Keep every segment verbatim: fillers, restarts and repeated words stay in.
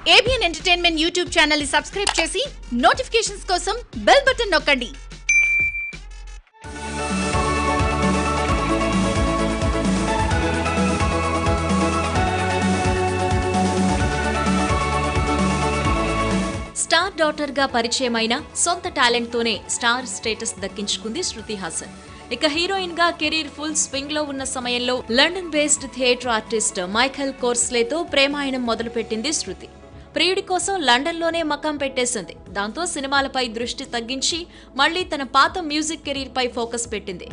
A B N Entertainment YouTube channel ni subscribe chesi notifications kosam bell button nokkandi. Star daughter గా పరిచయమైన సొంత talent తోనే star status దక్కించుకుంది శృతి హాసన్. ఇక heroine గా కెరీర్ ఫుల్ స్వింగ్ లో ఉన్న సమయంలో London based theatre artist Michael కోర్స్లేతో ప్రేమాయణం మొదలుపెట్టింది శృతి. ప్రియుడి కోసం లండన్ లోనే మకాం పెట్టేసింది. దాంతో సినిమాలపై దృష్టి తగ్గించి మళ్లీ తన పాత మ్యూజిక్ కెరీర్ పై ఫోకస్ పెట్టింది.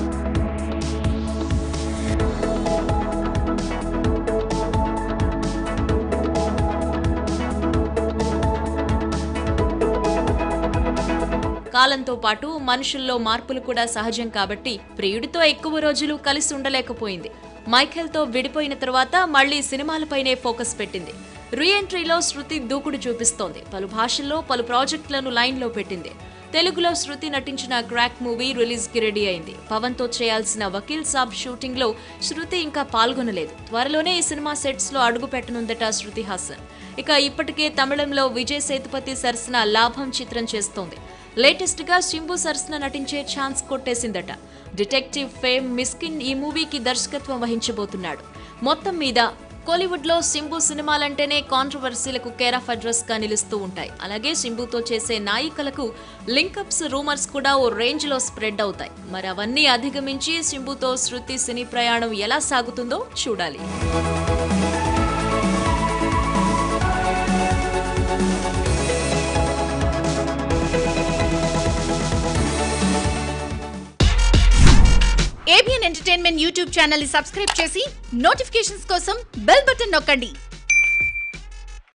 కాలంతో పాటు మనుషుల్లో మార్పులు కూడా సహజం కాబట్టి ప్రియుడితో ఎక్కువ రోజులు కలిసి ఉండలేకపోయింది. మైఖేల్తో విడిపోయిన తర్వాత మళ్లీ సినిమాలపైనే ఫోకస్ పెట్టింది. రీ ఎంట్రీలో శృతి దూకుడు చూపిస్తోంది. పలు భాషల్లో పలు ప్రాజెక్టులను లైన్లో పెట్టింది. తెలుగులో శృతి నటించిన క్రాక్ మూవీ రిలీజ్ కి రెడీ అయింది. పవన్ తో చేయాల్సిన వకీల్ సాబ్ షూటింగ్ లో శృతి ఇంకా పాల్గొనలేదు. త్వరలోనే ఈ సినిమా సెట్స్ లో అడుగు పెట్టనుందట శృతి హాసన్. ఇక ఇప్పటికే తమిళంలో విజయ్ సేతుపతి సరసన లాభం చిత్రం చేస్తోంది. లేటెస్ట్ గా సింబు సరసన నటించే ఛాన్స్ కొట్టేసిందట. డిటెక్టివ్ ఫేమ్ మిస్కిన్ ఈ మూవీకి దర్శకత్వం వహించబోతున్నాడు. మొత్తం మీద కోలీవుడ్ లో సింబు సినిమాలంటేనే కాంట్రవర్సీలకు కేర్ ఆఫ్ అడ్రస్ గా నిలుస్తూ ఉంటాయి. అలాగే సింబుతో చేసే నాయికలకు లింకప్స్ రూమర్స్ కూడా ఓ రేంజ్ లో స్ప్రెడ్ అవుతాయి. మరి అవన్నీ అధిగమించి సింబుతో శృతి సినీ ప్రయాణం ఎలా సాగుతుందో చూడాలి. A B N Entertainment YouTube channel ni subscribe chesi notifications kosam bell button nokkandi.